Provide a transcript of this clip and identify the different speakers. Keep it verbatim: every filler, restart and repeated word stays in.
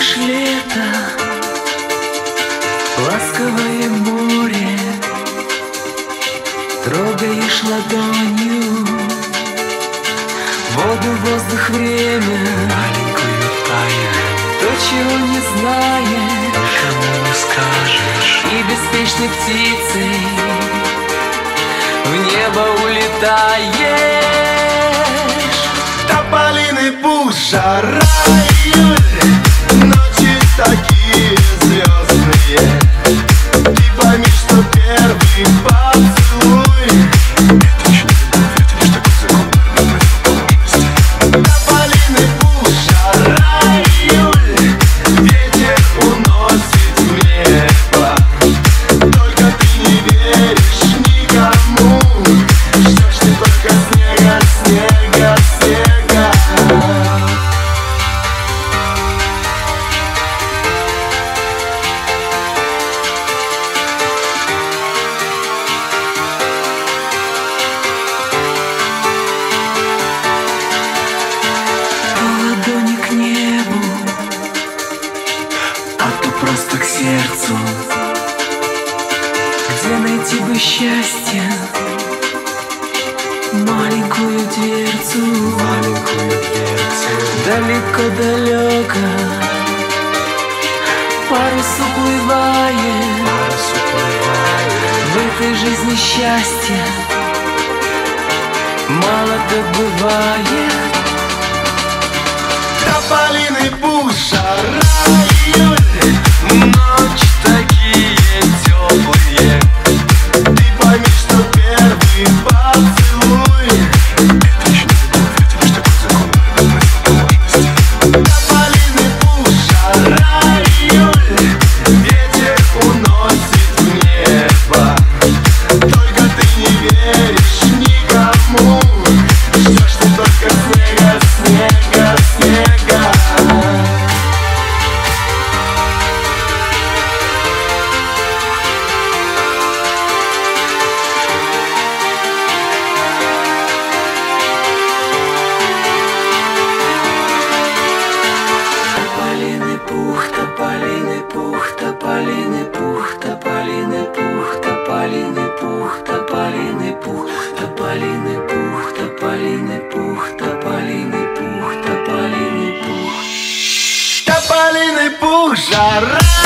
Speaker 1: Чувствуешь лето, ласковое море, трогаешь ладонью воду, воздух, время,
Speaker 2: маленькую тайну,
Speaker 1: то, чего не знаешь,
Speaker 2: никому не скажешь.
Speaker 1: и беспечной птицей в небо улетаешь.
Speaker 3: Тополиный пух, жара, июль, ночи такие звездные. Ты пойми, что первый поцелуй
Speaker 2: Это еще не любовь, это лишь такой закон противоположности.
Speaker 3: тополиный пух, жара, июль, ветер уносит в небо. Только ты не веришь никому, ждешь ты только снега, снега, снега.
Speaker 1: То ладони к небу, а то просто к сердцу. Где найти бы счастье, маленькую дверцу,
Speaker 2: Маленькую дверцу,
Speaker 1: далеко-далеко парус уплывает.
Speaker 2: парус уплывает.
Speaker 1: В этой жизни счастья мало так бывает.
Speaker 3: Тополиный пух, жара, июль, ночи такие теплые. Ты пойми, что первый поцелуй
Speaker 2: Это еще не любовь, это лишь такой закон противоположности.
Speaker 3: тополиный пух, жара, июль, ветер уносит в небо. Только ты не веришь никому, ждешь ты только снега, снега, снега.
Speaker 1: Тополиный пух, тополиный пух, тополиный пух, тополиный пух, тополиный пух, тополиный пух, тополиный пух, тополиный пух, тополиный пух, тополиный пух.
Speaker 3: Тополиный пух, жара,